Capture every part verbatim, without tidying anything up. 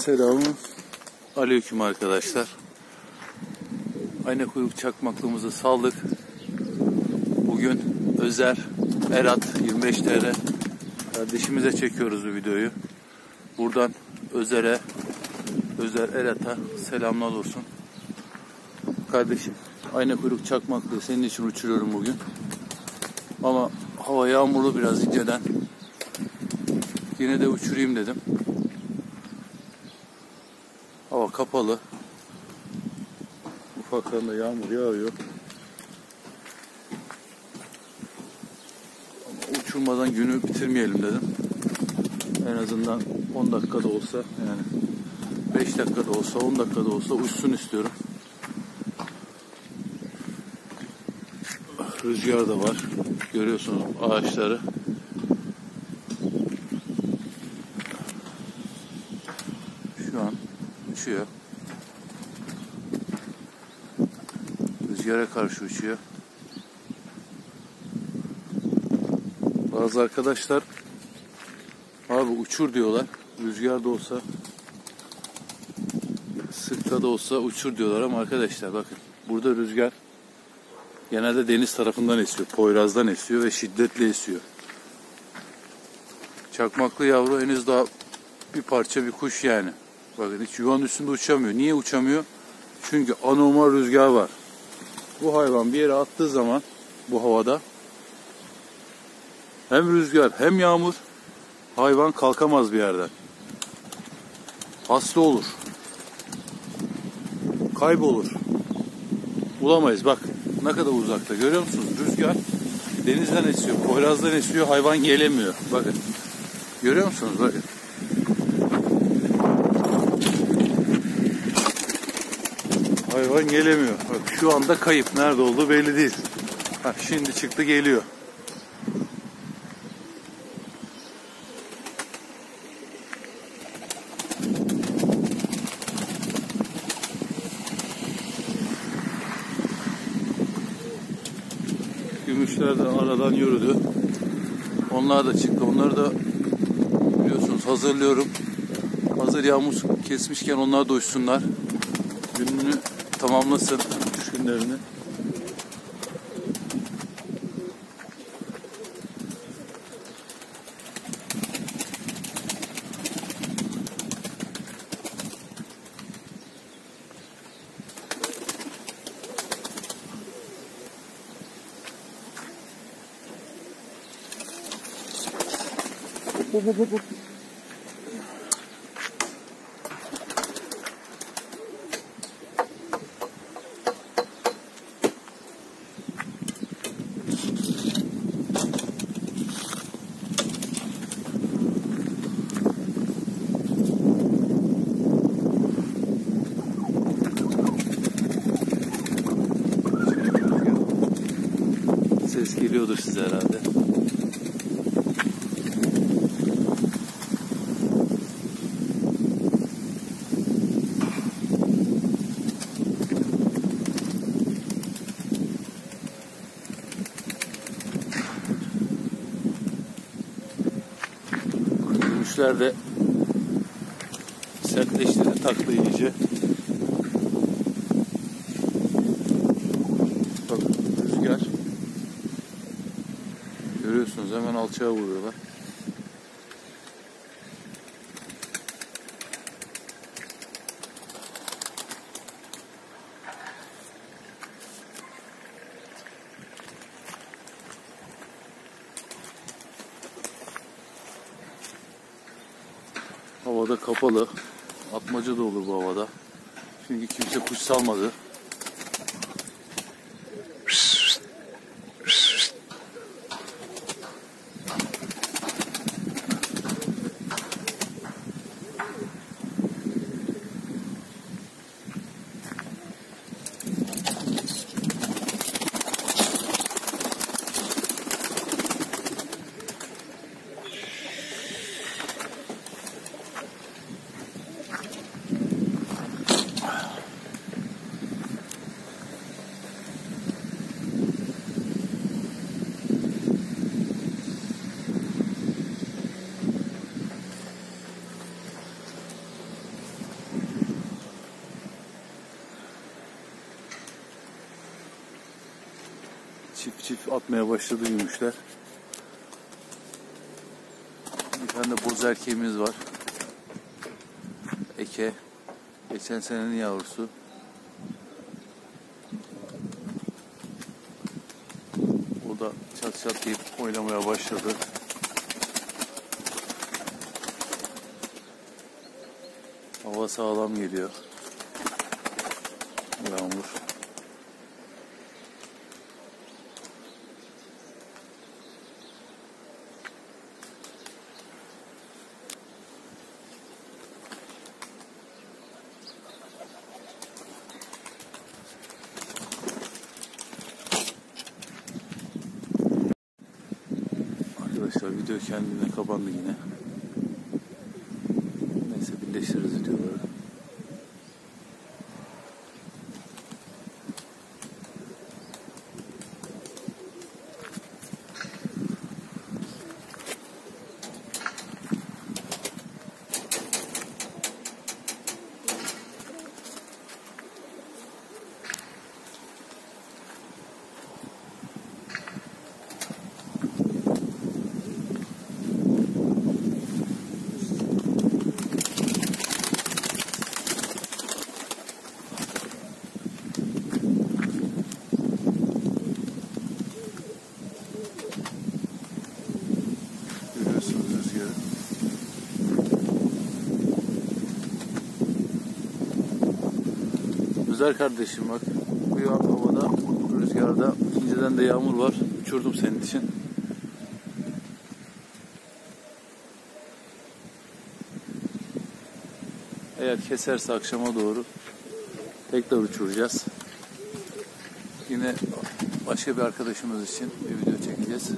Selamun aleyküm arkadaşlar. Ayna kuyruk çakmaklığımızı saldık. Bugün Özer Erat yirmi beş T L kardeşimize çekiyoruz bu videoyu. Buradan Özer'e, Özer Erat'a selamlar olsun. Kardeşim, ayna kuyruk çakmaklığı senin için uçuruyorum bugün. Ama hava yağmurlu biraz inceden. Yine de uçurayım dedim. Hava kapalı. Ufaktan da yağmur yağıyor. Ama uçurmadan günü bitirmeyelim dedim. En azından on dakikada olsa, yani beş dakikada olsa, on dakikada olsa uçsun istiyorum. Rüzgar da var. Görüyorsunuz ağaçları. Şu an uçuyor. Rüzgara karşı uçuyor. Bazı arkadaşlar abi uçur diyorlar. Rüzgar da olsa, sırtta da olsa uçur diyorlar ama arkadaşlar bakın, burada rüzgar genelde deniz tarafından esiyor. Poyraz'dan esiyor ve şiddetli esiyor. Çakmaklı yavru henüz daha bir parça bir kuş yani. Bakın hiç yuvanın üstünde uçamıyor. Niye uçamıyor? Çünkü anormal rüzgar var. Bu hayvan bir yere attığı zaman bu havada hem rüzgar hem yağmur, hayvan kalkamaz bir yerden. Hasta olur. Kaybolur. Bulamayız. Bak ne kadar uzakta. Görüyor musunuz? Rüzgar denizden esiyor, Poyraz'dan esiyor. Hayvan gelemiyor. Bakın. Görüyor musunuz? Bakın. Hayvan gelemiyor. Bak şu anda kayıp. Nerede olduğu belli değil. Ha, şimdi çıktı geliyor. Gümüşler de aradan yürüdü. Onlar da çıktı. Onları da biliyorsunuz hazırlıyorum. Hazır yağmur kesmişken onlar da uçsunlar. Gününü tamamlasın. Üç günlerini. Hop hop hop hop. Ses geliyordur size herhalde. Gümüşler de sertleştirdi, taktı iyice. Bak rüzgar. Görüyorsunuz hemen alçağa vuruyorlar. Havada kapalı. Atmaca da olur bu havada. Çünkü kimse kuş salmadı. çift çift atmaya başladı gümüşler. Bir tane de boz erkeğimiz var. Eke. Geçen senenin yavrusu. O da çat çat deyip oynamaya başladı. Hava sağlam geliyor. Yağmur. Arkadaşlar video kendine kapandı yine. Neyse birleştiririz videoları. Güzel kardeşim bak, bu yağan havada, rüzgarda, inceden de yağmur var. Uçurdum senin için. Eğer keserse akşama doğru tekrar uçuracağız. Yine başka bir arkadaşımız için bir video çekeceğiz.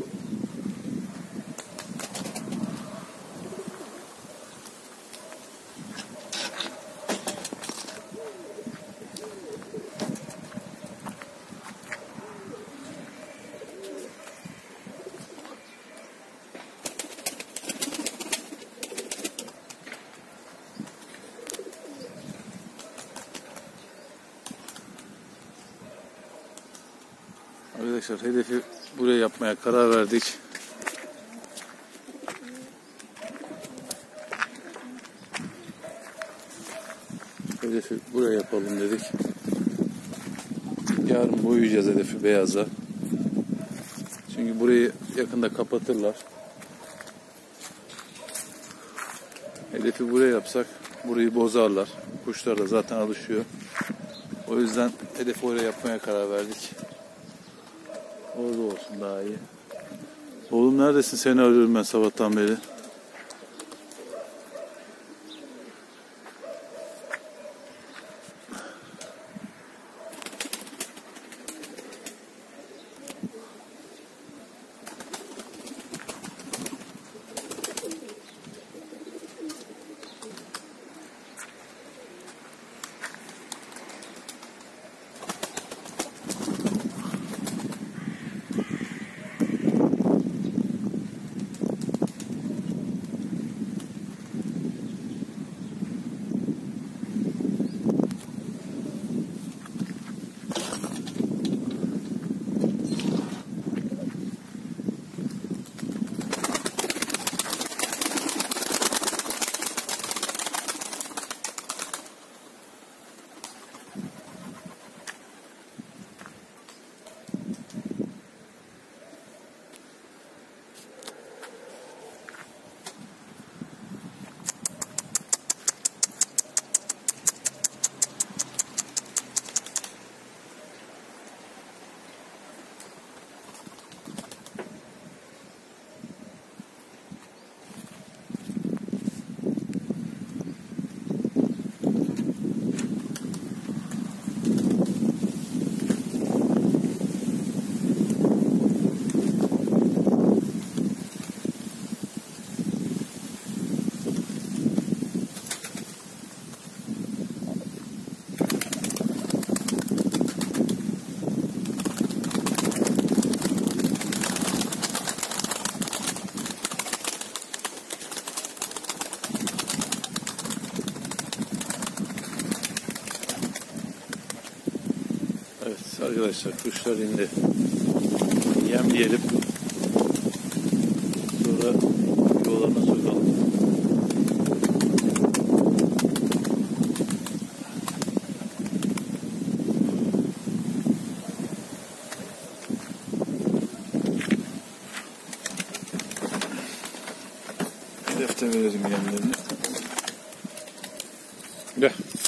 Arkadaşlar hedefi buraya yapmaya karar verdik. Hedefi buraya yapalım dedik. Yarın boyayacağız hedefi beyaza. Çünkü burayı yakında kapatırlar. Hedefi buraya yapsak burayı bozarlar. Kuşlar da zaten alışıyor. O yüzden hedefi oraya yapmaya karar verdik. Orada olsun daha iyi. Oğlum neredesin? Seni arıyorum ben sabahtan beri. Evet arkadaşlar, kuşlar indi. yemleyelim. Sonra yuvalarına sokalım. Hedefte verelim yemlerini. Gel.